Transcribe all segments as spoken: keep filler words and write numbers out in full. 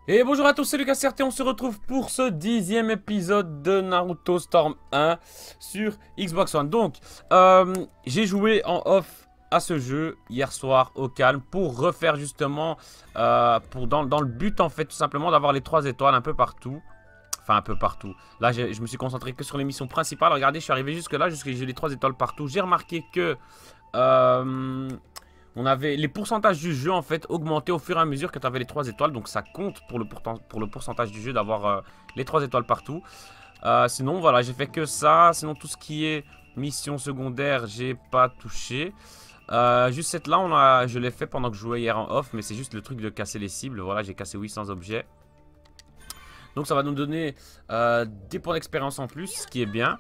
Et bonjour à tous, c'est Lucas Certé, on se retrouve pour ce dixième épisode de Naruto Storm un sur Xbox One. Donc, euh, j'ai joué en off à ce jeu hier soir au calme pour refaire justement, euh, pour dans, dans le but en fait tout simplement d'avoir les trois étoiles un peu partout. Enfin un peu partout. Là je me suis concentré que sur les missions principales. Regardez, je suis arrivé jusque là, jusque j'ai les trois étoiles partout. J'ai remarqué que... Euh, On avait les pourcentages du jeu en fait augmenté au fur et à mesure que tu avais les trois étoiles. Donc ça compte pour le, pour le pourcentage du jeu d'avoir euh, les trois étoiles partout. Euh, sinon voilà, j'ai fait que ça. Sinon tout ce qui est mission secondaire, j'ai pas touché. Euh, juste cette là, on a, je l'ai fait pendant que je jouais hier en off. Mais c'est juste le truc de casser les cibles. Voilà, j'ai cassé huit cents objets. Donc ça va nous donner euh, des points d'expérience en plus, ce qui est bien.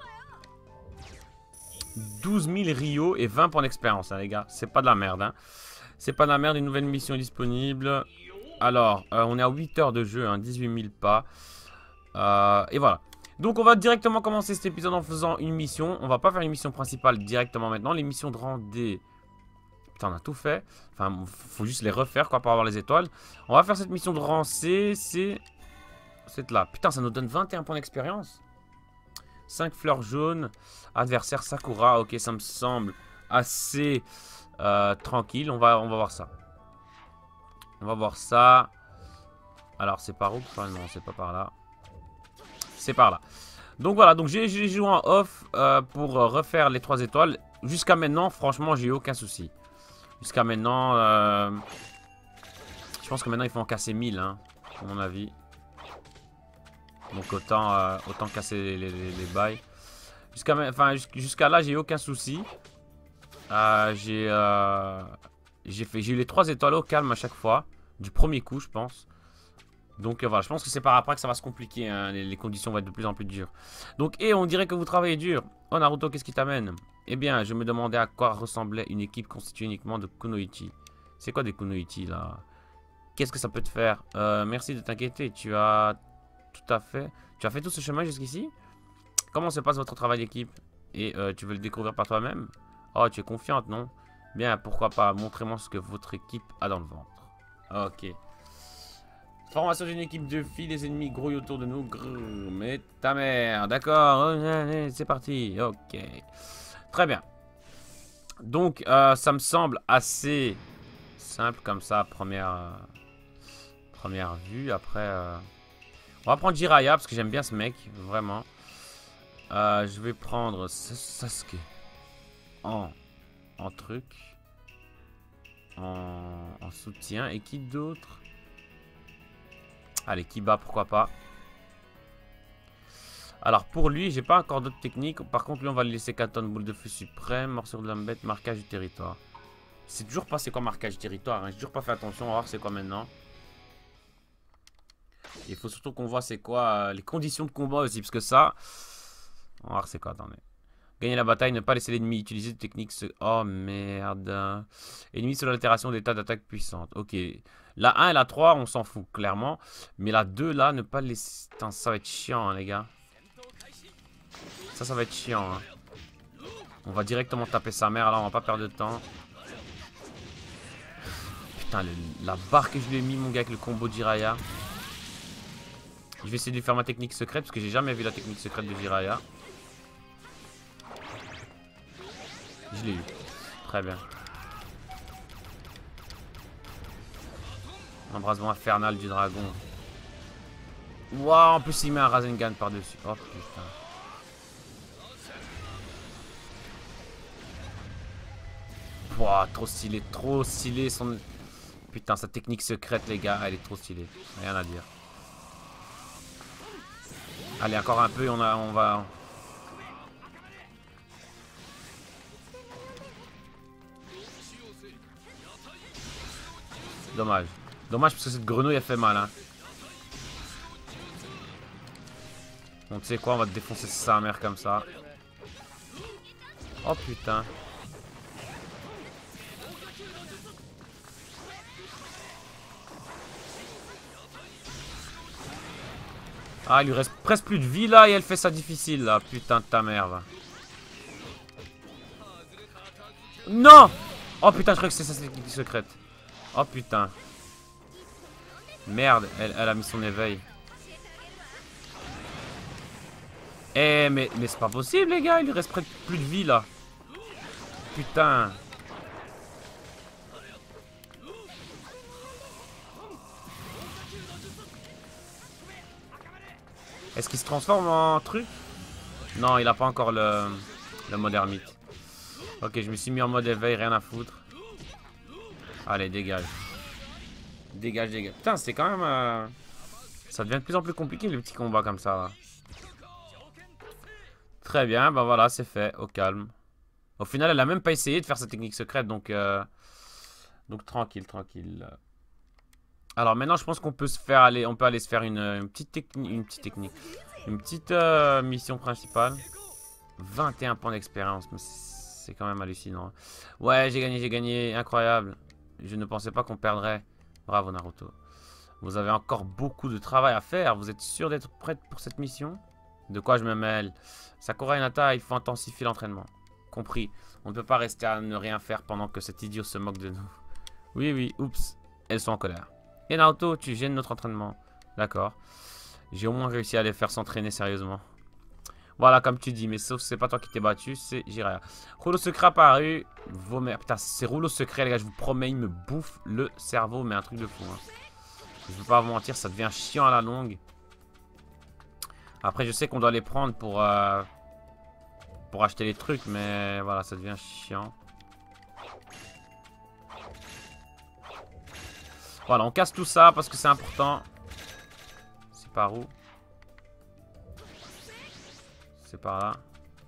douze mille Rio et vingt points d'expérience, hein, les gars. C'est pas de la merde, hein. C'est pas de la merde, une nouvelle mission est disponible. Alors, euh, on est à huit heures de jeu, hein, dix-huit mille pas. Euh, et voilà. Donc, on va directement commencer cet épisode en faisant une mission. On va pas faire une mission principale directement maintenant. Les missions de rang D... Putain, on a tout fait. Enfin, faut juste les refaire, quoi, pour avoir les étoiles. On va faire cette mission de rang C. C'est... Cette là. Putain, ça nous donne vingt et un points d'expérience. cinq fleurs jaunes. Adversaire Sakura. Ok, ça me semble assez euh, tranquille. On va, on va voir ça. On va voir ça. Alors, c'est par où? Enfin, non, c'est pas par là. C'est par là. Donc voilà, donc j'ai joué en off euh, pour euh, refaire les trois étoiles. Jusqu'à maintenant, franchement, j'ai eu aucun souci. Jusqu'à maintenant, euh, je pense que maintenant, il faut en casser mille, hein, à mon avis. Donc autant, euh, autant casser les, les, les bails. Jusqu'à enfin, jusqu'à là, j'ai eu aucun souci. Euh, j'ai euh, fait j'ai eu les trois étoiles au calme à chaque fois. Du premier coup, je pense. Donc euh, voilà, je pense que c'est par après que ça va se compliquer, hein. les, les conditions vont être de plus en plus dures. Donc, et on dirait que vous travaillez dur. Oh Naruto, qu'est-ce qui t'amène? Eh bien, je me demandais à quoi ressemblait une équipe constituée uniquement de kunoichi. C'est quoi des kunoichi là? Qu'est-ce que ça peut te faire? euh, Merci de t'inquiéter, tu as tout à fait... Tu as fait tout ce chemin jusqu'ici? Comment se passe votre travail d'équipe? Et euh, tu veux le découvrir par toi-même? Oh, tu es confiante, non? Bien, pourquoi pas? Montrez-moi ce que votre équipe a dans le ventre. Ok. Formation d'une équipe de filles, les ennemis grouillent autour de nous. Grrr, mais ta mère, d'accord. C'est parti. Ok. Très bien. Donc, euh, ça me semble assez simple comme ça, première, euh, première vue. Après, euh, on va prendre Jiraiya parce que j'aime bien ce mec, vraiment. Euh, je vais prendre Sasuke en, en truc, en, en soutien. Et qui d'autre? Allez, Kiba, pourquoi pas. Alors, pour lui, j'ai pas encore d'autres techniques. Par contre, lui, on va le laisser Katon, boule de feu suprême, morsure de l'embête, marquage du territoire. C'est toujours pas c'est quoi marquage du territoire, hein. J'ai toujours pas fait attention. On va voir c'est quoi maintenant. Il faut surtout qu'on voit c'est quoi euh, les conditions de combat aussi. Parce que ça... On va voir c'est quoi, attendez. Gagner la bataille, ne pas laisser l'ennemi utiliser des techniques... Se... Oh merde. Ennemi sur l'altération d'état d'attaque puissante. Ok. La un et la trois, on s'en fout, clairement. Mais la deux, là, ne pas laisser... Putain, ça va être chiant, hein, les gars. Ça, ça va être chiant, hein. On va directement taper sa mère, là, on va pas perdre de temps. Putain, le... la barre que je lui ai mis, mon gars, avec le combo de Jiraiya. Je vais essayer de lui faire ma technique secrète, parce que j'ai jamais vu la technique secrète de Jiraiya. Je l'ai eu. Très bien. Embrasement infernal du dragon. Waouh, en plus il met un Rasengan par-dessus. Oh putain. Wouah, trop stylé, trop stylé son... Putain, sa technique secrète, les gars, elle est trop stylée. Rien à dire. Allez, encore un peu et on, a, on va... Dommage. Dommage parce que cette grenouille, elle fait mal, hein. Bon, tu sais quoi, on va te défoncer sa mère comme ça. Oh putain. Ah, il lui reste presque plus de vie là et elle fait ça difficile là. Putain de ta merde. Non! Oh putain, je crois que c'est sa technique secrète. Oh putain. Merde, elle, elle a mis son éveil. Eh, mais, mais c'est pas possible, les gars. Il lui reste presque plus de vie, là. Putain. Est-ce qu'il se transforme en truc? Non, il a pas encore le, le mode ermite. Ok, je me suis mis en mode éveil, rien à foutre. Allez, dégage. Dégage, dégage. Putain, c'est quand même... Euh... Ça devient de plus en plus compliqué, les petits combats comme ça, là. Très bien, bah voilà, c'est fait, au calme. Au final, elle a même pas essayé de faire sa technique secrète, donc... Euh... Donc, tranquille, tranquille. Alors, maintenant, je pense qu'on peut se faire aller... On peut aller se faire une, une petite technique... Une petite technique. Une petite euh, mission principale. vingt et un points d'expérience, mais c'est quand même hallucinant. Ouais, j'ai gagné, j'ai gagné, incroyable. Je ne pensais pas qu'on perdrait. Bravo Naruto. Vous avez encore beaucoup de travail à faire. Vous êtes sûr d'être prête pour cette mission? De quoi je me mêle? Sakura et Hinata, il faut intensifier l'entraînement. Compris. On ne peut pas rester à ne rien faire pendant que cet idiot se moque de nous. Oui, oui, oups. Elles sont en colère. Et Naruto, tu gênes notre entraînement. D'accord. J'ai au moins réussi à les faire s'entraîner sérieusement. Voilà, comme tu dis, mais sauf que c'est pas toi qui t'es battu, c'est Jiraiya. Rouleau secret apparu. Vos mères. Putain, c'est rouleau secret, les gars, je vous promets, il me bouffe le cerveau, mais un truc de fou. Hein. Je veux pas vous mentir, ça devient chiant à la longue. Après, je sais qu'on doit les prendre pour, euh, pour acheter les trucs, mais voilà, ça devient chiant. Voilà, on casse tout ça parce que c'est important. C'est par où? C'est par là.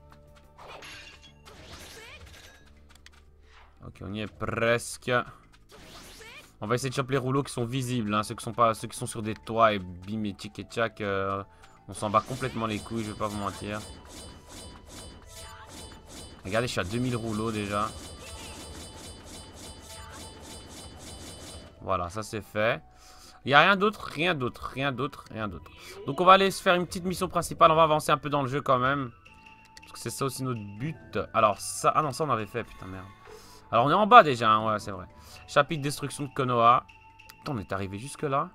Ok, on y est presque. On va essayer de choper les rouleaux qui sont visibles, hein, ceux qui sont pas, ceux qui sont sur des toits et bim et tchic et tchac. Euh, on s'en bat complètement les couilles, je vais pas vous mentir. Regardez, je suis à deux mille rouleaux déjà. Voilà, ça c'est fait. Il n'y a rien d'autre, rien d'autre, rien d'autre, rien d'autre. Donc on va aller se faire une petite mission principale. On va avancer un peu dans le jeu quand même. Parce que c'est ça aussi notre but. Alors ça... Ah non, ça on avait fait, putain merde. Alors on est en bas déjà, hein, ouais c'est vrai. Chapitre destruction de Konoha. Putain, on est arrivé jusque là.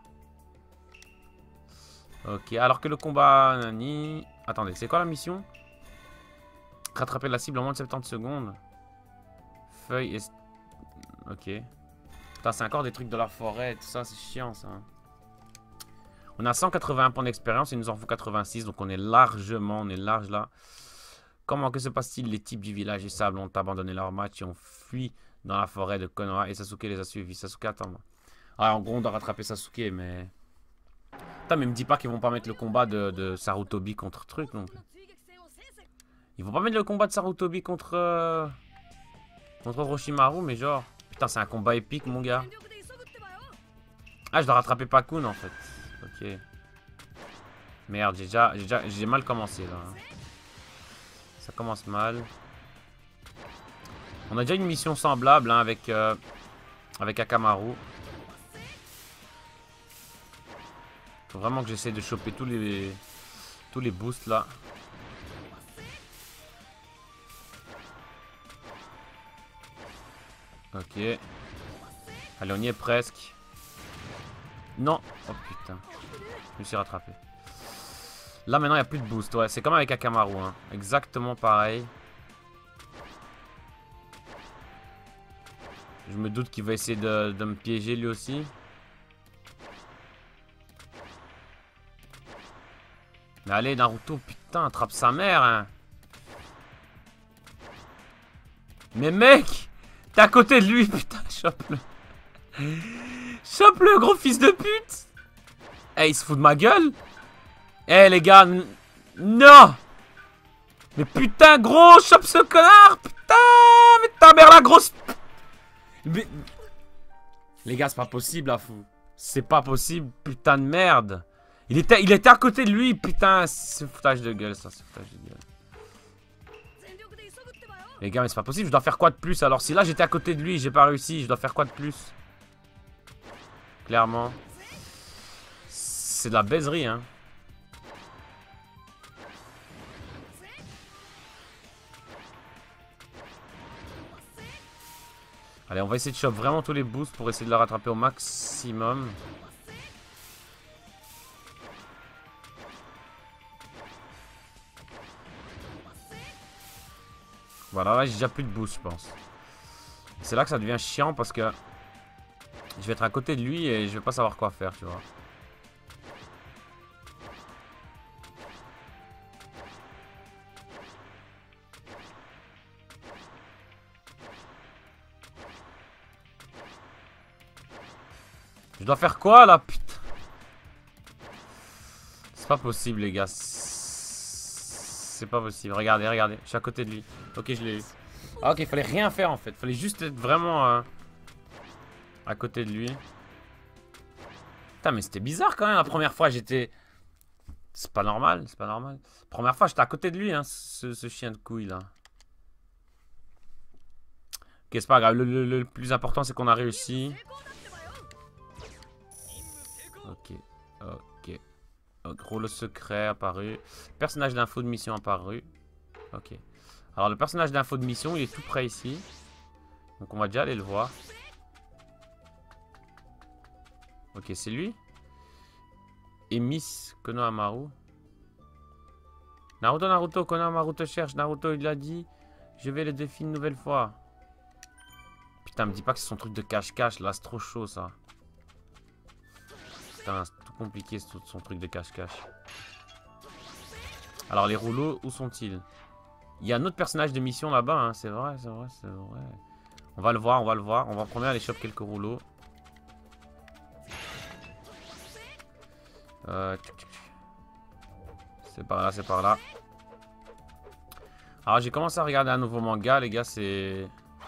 Ok, alors que le combat... Nani... Attendez, c'est quoi la mission? Rattraper la cible en moins de soixante-dix secondes. Feuille et... Ok. Putain, c'est encore des trucs de la forêt, tout ça, c'est chiant ça. On a cent quatre-vingt-un points d'expérience, il nous en faut quatre-vingt-six, donc on est largement, on est large là. Comment que se passe-t-il? Les types du village et sable ont abandonné leur match et ont fui dans la forêt de Konoha et Sasuke les a suivis. Sasuke, attends-moi. Ah, en gros, on doit rattraper Sasuke, mais... Putain, mais me dis pas qu'ils vont pas mettre le combat de, de Sarutobi contre truc, non? Ils vont pas mettre le combat de Sarutobi contre... Euh... Contre Orochimaru, mais genre... Putain, c'est un combat épique, mon gars. Ah, je dois rattraper Pakun, en fait. Ok. Merde, j'ai déjà, déjà, j'ai mal commencé, là. Ça commence mal. On a déjà une mission semblable, hein, avec, euh, avec Akamaru. Faut vraiment que j'essaie de choper tous les, tous les boosts, là. Ok. Allez, on y est presque. Non. Oh putain. Je me suis rattrapé. Là, maintenant, il n'y a plus de boost. Ouais, c'est comme avec Akamaru. Hein. Exactement pareil. Je me doute qu'il va essayer de, de me piéger lui aussi. Mais allez, Naruto, putain, attrape sa mère. Hein. Mais mec! T'es à côté de lui, putain, chope-le. Chope-le, gros fils de pute. Eh, hey, il se fout de ma gueule. Eh, hey, les gars, non. Mais putain, gros, chope ce connard. Putain, mais ta mère la grosse. Mais... Les gars, c'est pas possible, là, fou. C'est pas possible, putain de merde. Il était, il était à côté de lui, putain. C'est foutage de gueule, ça, c'est foutage de gueule. Les gars, mais c'est pas possible, je dois faire quoi de plus? Alors si là j'étais à côté de lui, j'ai pas réussi, je dois faire quoi de plus? Clairement. C'est de la baiserie, hein. Allez, on va essayer de choper vraiment tous les boosts pour essayer de le rattraper au maximum. Voilà, là j'ai déjà plus de boost, je pense. C'est là que ça devient chiant parce que je vais être à côté de lui et je vais pas savoir quoi faire, tu vois. Je dois faire quoi là, putain? C'est pas possible, les gars. C'est pas possible. Regardez, regardez. Je suis à côté de lui. Ok, je l'ai eu. Ah, ok, il fallait rien faire en fait. Il fallait juste être vraiment euh, à côté de lui. Putain, mais c'était bizarre quand même. La première fois, j'étais. C'est pas normal, c'est pas normal. La première fois, j'étais à côté de lui, hein, ce, ce chien de couille là. Ok, c'est pas grave. Le, le, le plus important, c'est qu'on a réussi. Ok, ok. Oh, gros, le secret apparu. Personnage d'info de mission apparu. Ok. Alors, le personnage d'info de mission, il est tout près ici. Donc, on va déjà aller le voir. Ok, c'est lui. Et Miss Konohamaru. Naruto, Naruto, Konohamaru te cherche. Naruto, il a dit. Je vais le défier une nouvelle fois. Putain, me dis pas que c'est son truc de cache-cache. Là, c'est trop chaud, ça. Putain, c'est tout compliqué, c'est tout son truc de cache-cache. Alors, les rouleaux, où sont-ils? Il y a un autre personnage de mission là-bas, hein. C'est vrai, c'est vrai, c'est vrai. On va le voir, on va le voir. On va prendre aller choper quelques rouleaux. Euh... C'est par là, c'est par là. Alors, j'ai commencé à regarder un nouveau manga, les gars, c'est...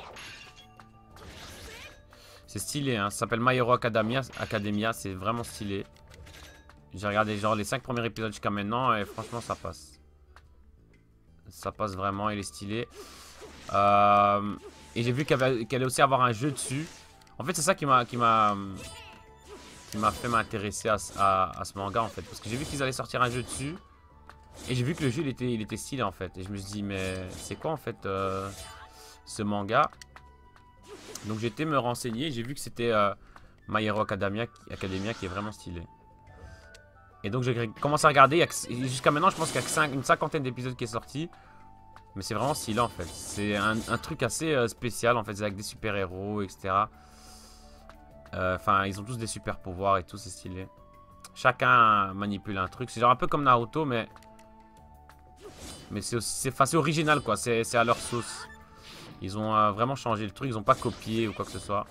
C'est stylé, hein. Ça s'appelle My Hero Academia, Academia. C'est vraiment stylé. J'ai regardé genre les cinq premiers épisodes jusqu'à maintenant et franchement, ça passe. Ça passe vraiment, il est stylé. Euh... Et j'ai vu qu'elle allait aussi avoir un jeu dessus. En fait, c'est ça qui m'a qui m'a qui m'a fait m'intéresser à, à, à ce manga, en fait. Parce que j'ai vu qu'ils allaient sortir un jeu dessus. Et j'ai vu que le jeu, il était, il était stylé, en fait. Et je me suis dit, mais c'est quoi, en fait, euh, ce manga? Donc j'ai été me renseigner. J'ai vu que c'était euh, My Hero Academia, Academia qui est vraiment stylé. Et donc j'ai commencé à regarder. Jusqu'à maintenant, je pense qu'il y a que une cinquantaine d'épisodes qui est sorti. Mais c'est vraiment stylé, en fait. C'est un, un truc assez euh, spécial, en fait. C'est avec des super-héros, et cetera. Enfin, euh, ils ont tous des super-pouvoirs et tout, c'est stylé. Chacun manipule un truc. C'est genre un peu comme Naruto, mais... Mais c'est original, quoi. C'est à leur sauce. Ils ont euh, vraiment changé le truc. Ils ont pas copié ou quoi que ce soit.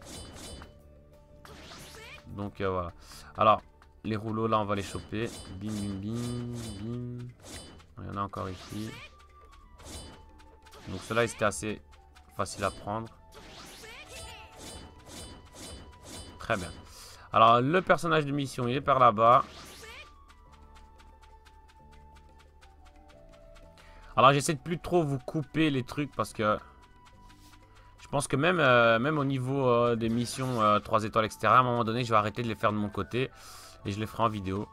Donc, euh, voilà. Alors, les rouleaux, là, on va les choper. Bim, bim, bim, bim. Il y en a encore ici. Donc, ceux-là, c'était assez facile à prendre. Très bien. Alors, le personnage de mission, il est par là-bas. Alors, j'essaie de plus trop vous couper les trucs parce que... Je pense que même, euh, même au niveau euh, des missions euh, trois étoiles, et cetera, à un moment donné, je vais arrêter de les faire de mon côté. Et je les ferai en vidéo.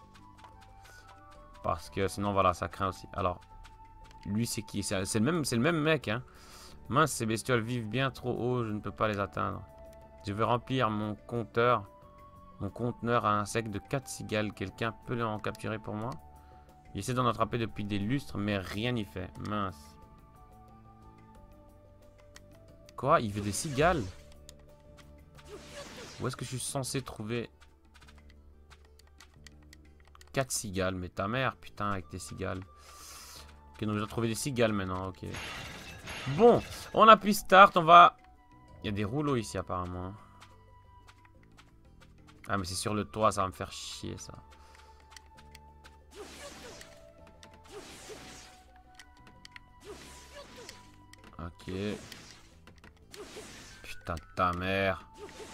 Parce que sinon, voilà, ça craint aussi. Alors, lui, c'est qui? C'est le même, c'est le même mec, hein. Mince, ces bestioles vivent bien trop haut, je ne peux pas les atteindre. Je veux remplir mon compteur, mon conteneur à insectes de quatre cigales. Quelqu'un peut en capturer pour moi? J'essaie d'en attraper depuis des lustres, mais rien n'y fait. Mince. Quoi? Il veut des cigales? Où est-ce que je suis censé trouver quatre cigales? Mais ta mère, putain, avec tes cigales. Ok, donc je dois trouver des cigales maintenant, ok. Bon, on appuie start, on va... Il y a des rouleaux ici apparemment. Ah mais c'est sur le toit, ça va me faire chier ça. Ok. Putain de ta mère.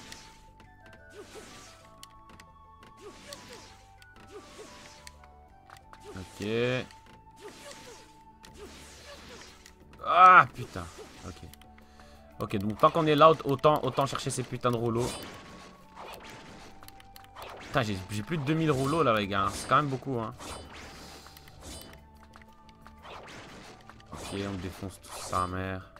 Ok. Ah putain. Ok. Ok, donc tant qu'on est là, autant, autant chercher ces putains de rouleaux. Putain, j'ai plus de deux mille rouleaux là les gars. C'est quand même beaucoup hein. Ok, on défonce tout ça, mère.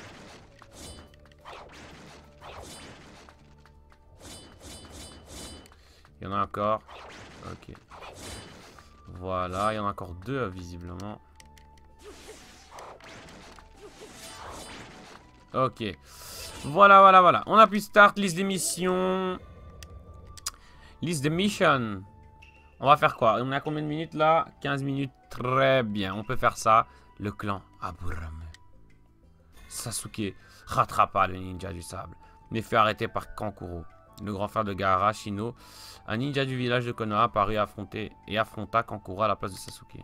Il y en a encore. Ok. Voilà, il y en a encore deux visiblement. Ok. Voilà, voilà, voilà. On appuie start, liste des missions. Liste des missions. On va faire quoi? On a combien de minutes là? quinze minutes. Très bien. On peut faire ça. Le clan Aburame. Sasuke rattrapa le ninja du sable, mais fut arrêté par Kankuro, le grand frère de Gaara, Shino. Un ninja du village de Konoha parut affronter et affronta Kankuro à la place de Sasuke.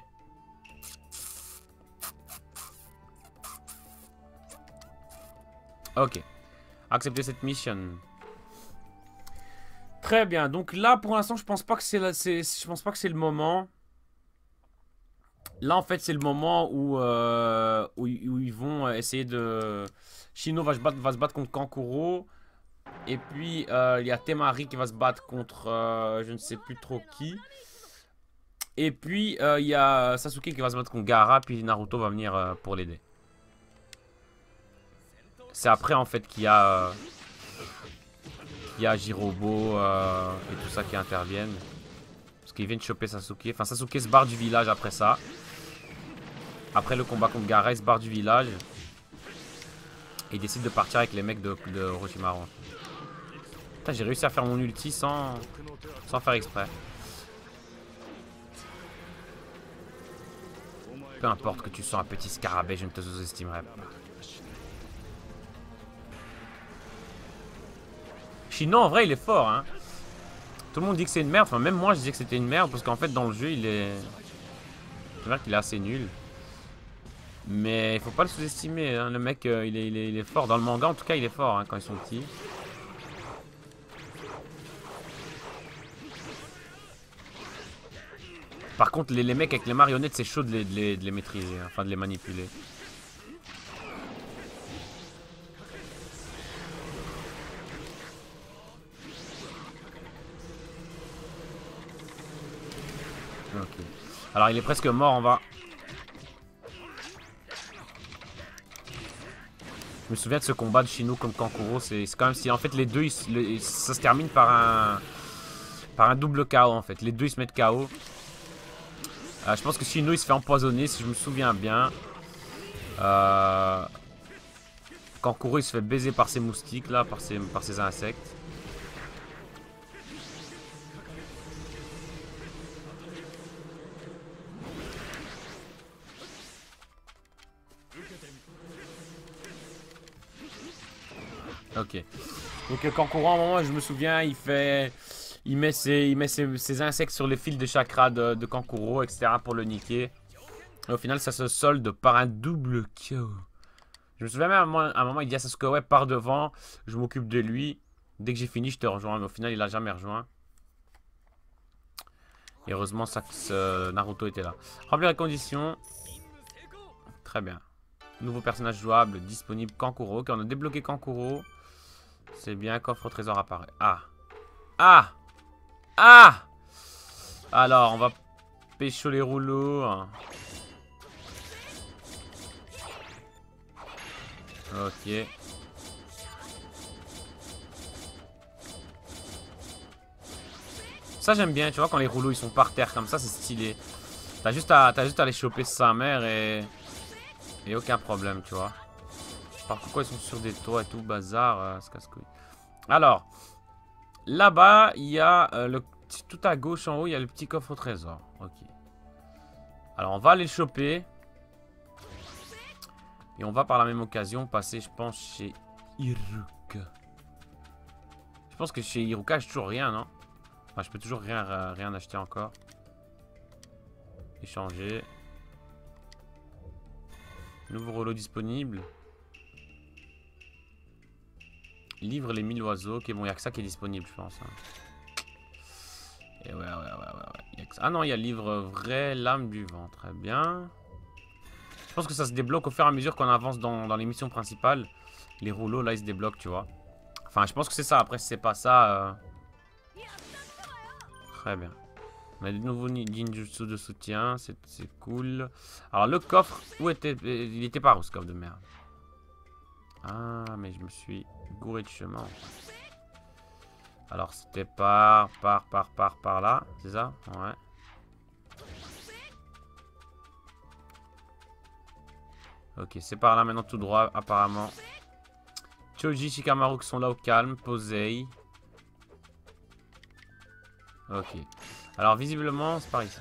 Ok. Accepter cette mission. Très bien. Donc là, pour l'instant, je pense pas que c'est je pense pas que c'est le moment. Là, en fait, c'est le moment où, euh, où, où ils vont essayer de... Shino va se battre, va se battre contre Kankuro. Et puis, euh, il y a Temari qui va se battre contre euh, je ne sais plus trop qui. Et puis, euh, il y a Sasuke qui va se battre contre Gaara. Puis Naruto va venir euh, pour l'aider. C'est après, en fait, qu'il y a... Euh, qu'il y a Jirobo euh, et tout ça qui interviennent. Parce qu'ils viennent choper Sasuke. Enfin, Sasuke se barre du village après ça. Après le combat contre Gaara, il se barre du village. Et il décide de partir avec les mecs de, de Orochimaru. Putain, j'ai réussi à faire mon ulti sans, sans faire exprès. Peu importe que tu sois un petit scarabée, je ne te sous-estimerai pas. Shino, en vrai, il est fort, hein. Tout le monde dit que c'est une merde. Enfin, même moi, je disais que c'était une merde. Parce qu'en fait, dans le jeu, il est... C'est vrai qu'il est assez nul. Mais il faut pas le sous-estimer, hein. Le mec, euh, il, est, il, est, il est fort. Dans le manga, en tout cas, il est fort, hein, quand ils sont petits. Par contre, les, les mecs avec les marionnettes, c'est chaud de les, de, les, de les maîtriser. Hein. Enfin, de les manipuler. Ok. Alors, il est presque mort, on va... Je me souviens de ce combat de Shino contre Kankuro. C'est quand même si en fait les deux, ils, les, ça se termine par un par un double K O en fait. Les deux ils se mettent K O. Euh, je pense que Shino il se fait empoisonner si je me souviens bien. Euh... Kankuro il se fait baiser par ses moustiques là, par ses, par ses insectes. Ok. Donc Kankuro à un moment je me souviens il fait... Il met, ses, il met ses, ses insectes sur les fils de chakra de, de Kankuro, et cetera pour le niquer. Et au final ça se solde par un double K O. Je me souviens même à un moment, à un moment il dit à Sasuke ouais par devant, je m'occupe de lui. Dès que j'ai fini je te rejoins. Mais au final il a jamais rejoint. Et heureusement ça, ce Naruto était là. Remplir les conditions. Très bien. Nouveau personnage jouable disponible Kankuro. Ok on a débloqué Kankuro. C'est bien, coffre au trésor apparaît. Ah. Ah. Ah. Alors on va pécho les rouleaux. Ok. Ça j'aime bien, tu vois, quand les rouleaux ils sont par terre comme ça, c'est stylé. T'as juste, à, juste à les choper sa mère et... Et aucun problème, tu vois. Par contre, ils sont sur des toits et tout, bazar, euh, c'est casse-couille. Alors, là-bas, il y a euh, le tout à gauche en haut, il y a le petit coffre au trésor. Ok. Alors, on va aller le choper. Et on va par la même occasion passer, je pense, chez Iruka. Je pense que chez Iruka, j'ai toujours rien, non? Enfin, je peux toujours rien, euh, rien acheter encore. Échanger. Nouveau rouleau disponible. Livre les mille oiseaux. Ok, bon, il n'y a que ça qui est disponible, je pense. Hein. Et ouais, ouais, ouais, ouais. ouais. Y a que ça. Ah non, il y a livre vrai, lame du vent. Très bien. Je pense que ça se débloque au fur et à mesure qu'on avance dans, dans les missions principales. Les rouleaux, là, ils se débloquent, tu vois. Enfin, je pense que c'est ça. Après, si c'est pas ça... Euh... Très bien. On a des nouveaux ninjutsu de soutien. C'est cool. Alors, le coffre... Où était... Il était par où, ce coffre de merde? Ah, mais je me suis gouré de chemin. Alors, c'était par, par, par, par, par là. C'est ça? Ouais. Ok, c'est par là maintenant tout droit, apparemment. Choji, Shikamaru qui sont là au calme. Posei. Ok. Alors visiblement c'est par ici.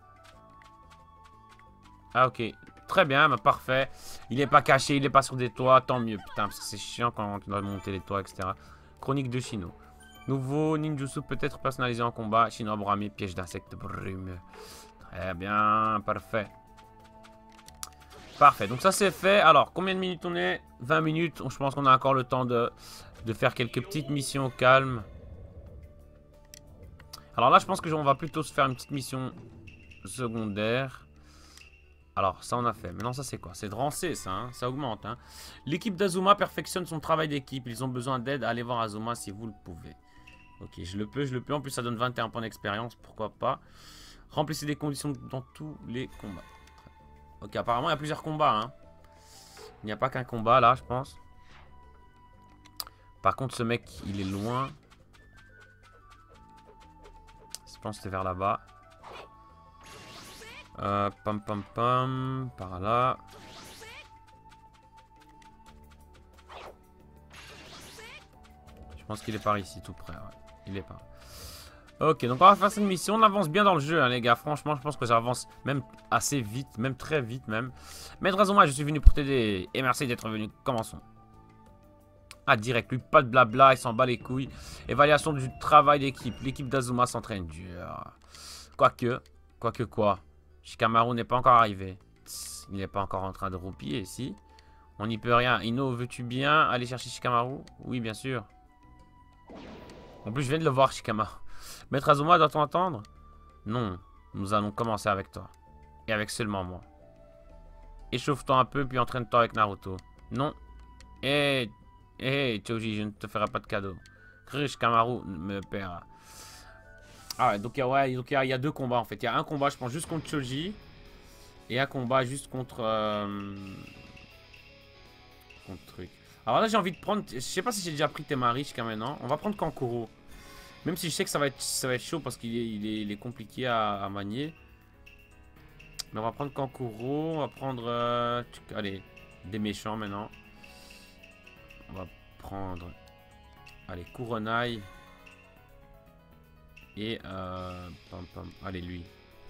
Ah ok. Très bien, bah, parfait. Il n'est pas caché, il n'est pas sur des toits. Tant mieux, putain, parce que c'est chiant quand tu dois monter les toits, et cetera. Chronique de Shino. Nouveau ninjutsu peut-être personnalisé en combat. Shino Aburame, piège d'insectes brume. Très bien, parfait. Parfait, donc ça c'est fait. Alors, combien de minutes on est? vingt minutes. Je pense qu'on a encore le temps de, de faire quelques petites missions au calme. Alors là, je pense que on va plutôt se faire une petite mission secondaire. Alors, ça on a fait. Maintenant, ça c'est quoi? C'est de rancer, ça. Hein, ça augmente. Hein. L'équipe d'Azuma perfectionne son travail d'équipe. Ils ont besoin d'aide. Allez voir Azuma si vous le pouvez. Ok, je le peux, je le peux. En plus, ça donne vingt et un points d'expérience. Pourquoi pas? Remplissez des conditions dans tous les combats. Ok, apparemment, il y a plusieurs combats. Hein. Il n'y a pas qu'un combat, là, je pense. Par contre, ce mec, il est loin. Je pense que c'était vers là-bas. Euh, pam pam pam, par là. Je pense qu'il est par ici, tout près. Ouais. Il est pas. Ok, donc on va faire cette mission. On avance bien dans le jeu, hein, les gars. Franchement, je pense que j'avance même assez vite, même très vite, même. Maître Azuma, je suis venu pour t'aider. Et merci d'être venu. Commençons. Ah, direct, lui, pas de blabla, il s'en bat les couilles. Évaluation du travail d'équipe. L'équipe d'Azuma s'entraîne dur. Quoique, quoique quoi. Shikamaru n'est pas encore arrivé. Il n'est pas encore en train de roupiller ici. On n'y peut rien. Ino, veux-tu bien aller chercher Shikamaru? Oui, bien sûr. En plus, je viens de le voir, Shikamaru. Maître Azuma, doit-on attendre? Non, nous allons commencer avec toi. Et avec seulement moi. Échauffe-toi un peu, puis entraîne-toi avec Naruto. Non. Hé, hé, Choji, je ne te ferai pas de cadeau. Shikamaru me paiera. Ah ouais, donc, ouais, donc il, y a, il y a deux combats en fait. Il y a un combat, je pense, juste contre Choji. Et un combat juste contre... Euh... Contre truc. Alors là, j'ai envie de prendre... Je sais pas si j'ai déjà pris Temari jusqu'à maintenant. On va prendre Kankuro. Même si je sais que ça va être, ça va être chaud parce qu'il est, il est, il est compliqué à, à manier. Mais on va prendre Kankuro. On va prendre... Euh... Allez, des méchants maintenant. On va prendre... Allez, Kuronai. Et euh, pam, pam. Allez, lui.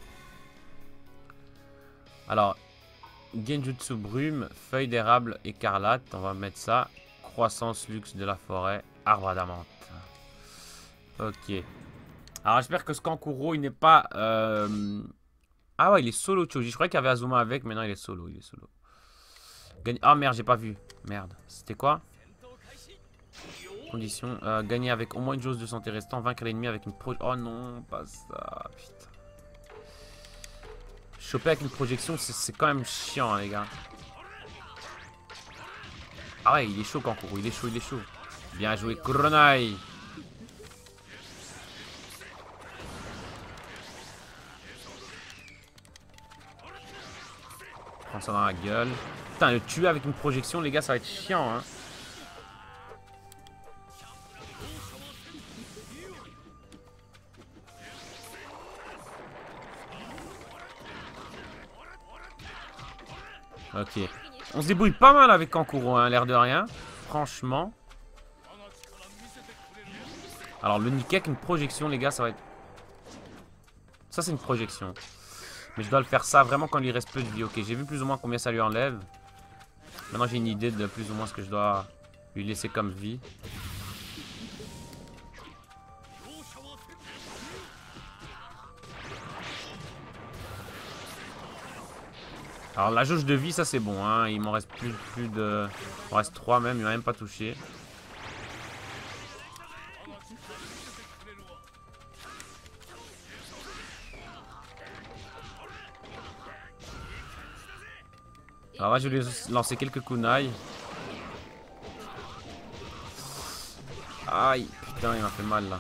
Alors, Genjutsu Brume, Feuille d'érable écarlate. On va mettre ça. Croissance luxe de la forêt, arbre adamante. Ok. Alors, j'espère que ce Kankuro, il n'est pas... Euh... Ah ouais, il est solo, Choji. Je croyais qu'il y avait Azuma avec, mais non, il est solo. Il est solo. Gagne... Ah merde, j'ai pas vu. Merde. C'était quoi? Condition, euh, gagner avec au moins une jauge de santé restant, vaincre l'ennemi avec une pro... Oh non, pas ça, putain. Choper avec une projection, c'est quand même chiant, hein, les gars. Ah ouais, il est chaud, Kankuro, il est chaud, il est chaud. Bien joué, Kuronai. Prends ça dans la gueule. Putain, le tuer avec une projection, les gars, ça va être chiant, hein. Ok. On se débrouille pas mal avec Kankuro, hein, l'air de rien. Franchement. Alors, le niquer avec une projection, les gars, ça va être... Ça, c'est une projection. Mais je dois le faire ça vraiment quand il lui reste peu de vie. Ok, j'ai vu plus ou moins combien ça lui enlève. Maintenant, j'ai une idée de plus ou moins ce que je dois lui laisser comme vie. Alors la jauge de vie, ça c'est bon, hein. Il m'en reste plus, plus de... Il m'en reste trois même, il m'a même pas touché. Alors là, je vais lui lancer quelques kunai. Aïe, putain, il m'a fait mal là.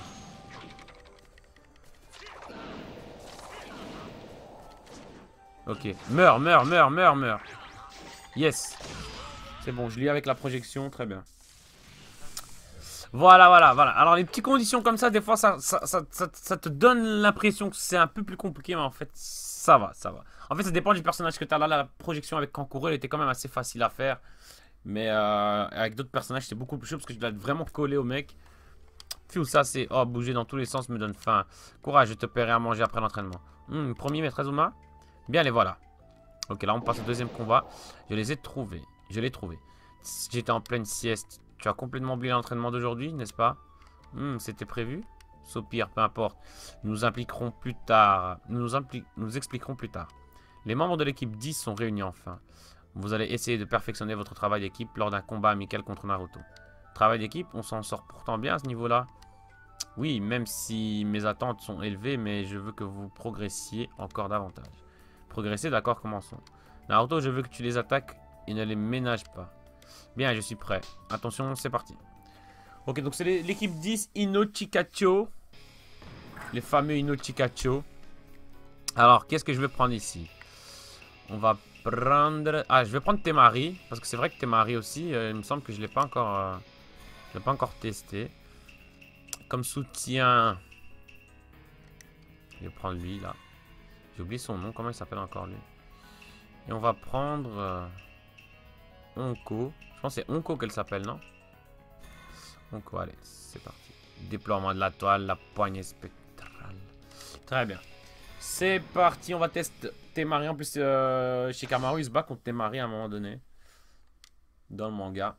Ok, meurs, meurs, meurs, meurs, meurs. Yes. C'est bon, je lis avec la projection, très bien. Voilà, voilà, voilà. Alors les petites conditions comme ça, des fois, ça, ça, ça, ça, ça te donne l'impression que c'est un peu plus compliqué, mais en fait, ça va, ça va. En fait, ça dépend du personnage que tu as là. La projection avec Kankuro, elle était quand même assez facile à faire. Mais euh, avec d'autres personnages, c'est beaucoup plus chaud parce que je dois être vraiment collé au mec. Fiu, ça c'est... Oh, bouger dans tous les sens me donne faim. Courage, je te paierai à manger après l'entraînement. Hum, promis, maîtresse Uma. Bien, les voilà. Ok, là on passe au deuxième combat. Je les ai trouvés. Je l'ai trouvé. J'étais en pleine sieste. Tu as complètement oublié l'entraînement d'aujourd'hui, n'est-ce pas? Hum, c'était prévu? Soupir, peu importe. Nous nous impliquerons plus tard. Nous nous, impli... nous expliquerons plus tard. Les membres de l'équipe dix sont réunis enfin. Vous allez essayer de perfectionner votre travail d'équipe lors d'un combat amical contre Naruto. Travail d'équipe, on s'en sort pourtant bien à ce niveau-là. Oui, même si mes attentes sont élevées, mais je veux que vous progressiez encore davantage. Progresser, d'accord, commençons. Naruto, je veux que tu les attaques et ne les ménages pas. Bien, je suis prêt. Attention, c'est parti. Ok, donc c'est l'équipe dix, Inochikacho. Les fameux Inochikacho. Alors, qu'est-ce que je vais prendre ici? On va prendre... Ah, je vais prendre Temari. Parce que c'est vrai que Temari aussi, euh, il me semble que je ne l'ai pas encore... Euh, je l'ai pas encore testé. Comme soutien... Je vais prendre lui, là. J'ai oublié son nom. Comment il s'appelle encore, lui? Et on va prendre... Euh, Onko. Je pense que c'est Onko qu'elle s'appelle, non? Onko, allez, c'est parti. Déploiement de la toile, la poignée spectrale. Très bien. C'est parti, on va tester Temari. En plus, euh, Shikamaru, il se bat contre Temari à un moment donné. Dans le manga.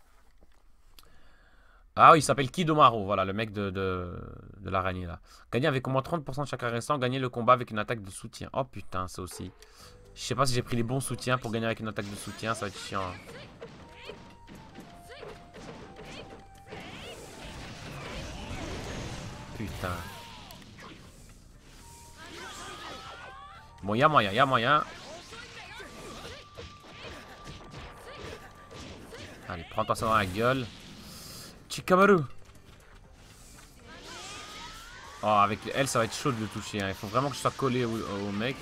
Ah oui, il s'appelle Kidomaru, voilà, le mec de, de, de l'araignée là. Gagner avec au moins trente pour cent de chaque restant, gagner le combat avec une attaque de soutien. Oh putain, ça aussi. Je sais pas si j'ai pris les bons soutiens pour gagner avec une attaque de soutien, ça va être chiant. Hein. Putain. Bon, il y a moyen, il y a moyen. Allez, prends-toi ça dans la gueule. Shikamaru. Oh, avec elle, ça va être chaud de le toucher. Hein. Il faut vraiment que je sois collé au, au mec.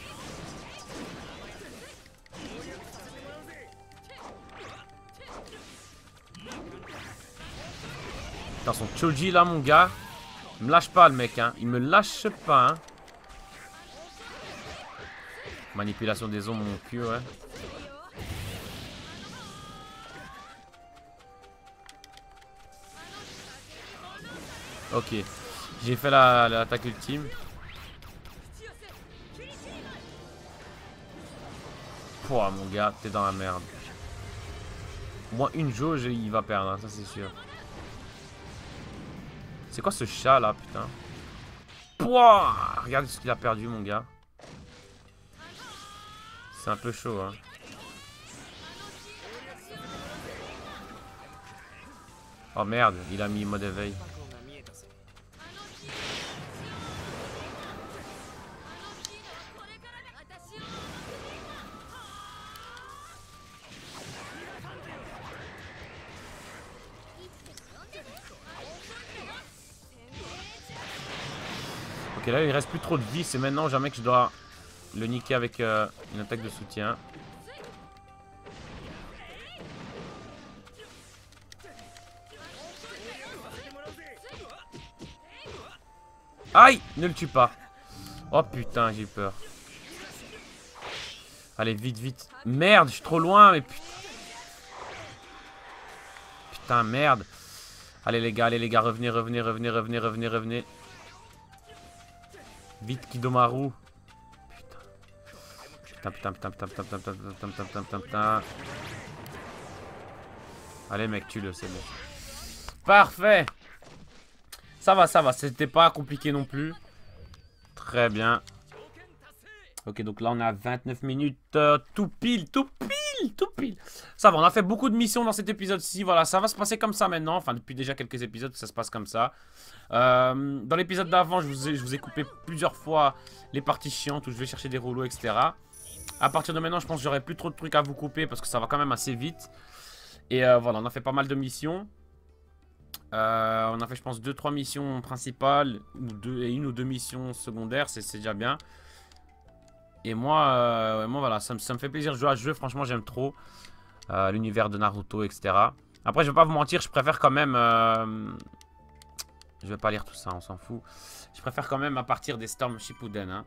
Putain, son Choji là, mon gars. Il me lâche pas, le mec. Hein. Il me lâche pas. Hein. Manipulation des ombres, mon cul, ouais. Ok. J'ai fait l'attaque la, ultime. Pouah, mon gars, t'es dans la merde. Au moins une jauge, il va perdre, hein, ça c'est sûr. C'est quoi ce chat là, putain? Pouah! Regarde ce qu'il a perdu, mon gars. C'est un peu chaud, hein. Oh merde, il a mis mode éveil. Ok, là il reste plus trop de vie. C'est maintenant jamais que je dois le niquer avec euh, une attaque de soutien. Aïe! Ne le tue pas. Oh putain, j'ai peur. Allez, vite, vite. Merde, je suis trop loin, mais putain. Putain, merde. Allez les gars, allez les gars, revenez, revenez, revenez, revenez, revenez, revenez. Vite, Kidomaru. Putain. Putain, putain, putain, putain, putain, putain, putain, putain, putain, putain, putain. Allez mec, tue-le, c'est bon. Parfait. Ça va, ça va, c'était pas compliqué non plus. Très bien. Ok, donc là on est à vingt-neuf minutes. Euh, tout pile, tout pile, tout pile. Ça va, on a fait beaucoup de missions dans cet épisode-ci. Voilà, ça va se passer comme ça maintenant. Enfin, depuis déjà quelques épisodes, ça se passe comme ça. Euh, dans l'épisode d'avant, je, je vous ai coupé plusieurs fois les parties chiantes où je vais chercher des rouleaux, et cetera. À partir de maintenant, je pense que j'aurai plus trop de trucs à vous couper parce que ça va quand même assez vite. Et euh, voilà, on a fait pas mal de missions. Euh, on a fait, je pense, deux trois missions principales ou deux, et une ou deux missions secondaires. C'est déjà bien. Et moi, euh, moi voilà, ça me, ça me fait plaisir de jouer à ce jeu. Franchement, j'aime trop euh, l'univers de Naruto, et cetera. Après, je vais pas vous mentir, je préfère quand même... Euh, je vais pas lire tout ça, on s'en fout. Je préfère quand même à partir des Storm Shippuden. Hein.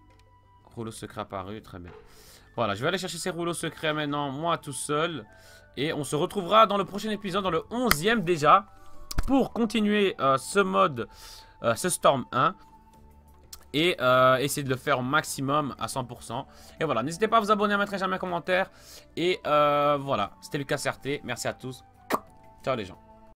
Rouleau secret apparu, très bien. Voilà, je vais aller chercher ces rouleaux secrets maintenant, moi tout seul. Et on se retrouvera dans le prochain épisode, dans le onzième déjà, pour continuer euh, ce mode, euh, ce Storm un. Et euh, essayer de le faire au maximum à cent pour cent. Et voilà, n'hésitez pas à vous abonner, à mettre un j'aime, un commentaire. Et euh, voilà, c'était Lucas R T, merci à tous. Ciao les gens.